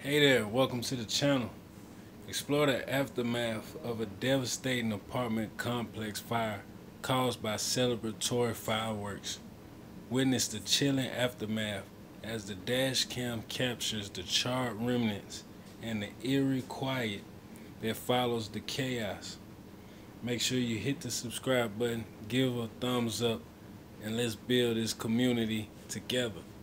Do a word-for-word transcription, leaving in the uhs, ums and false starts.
Hey there, welcome to the channel. Explore the aftermath of a devastating apartment complex fire caused by celebratory fireworks. Witness the chilling aftermath as the dash cam captures the charred remnants and the eerie quiet that follows the chaos. Make sure you hit the subscribe button, give a thumbs up, and let's build this community together.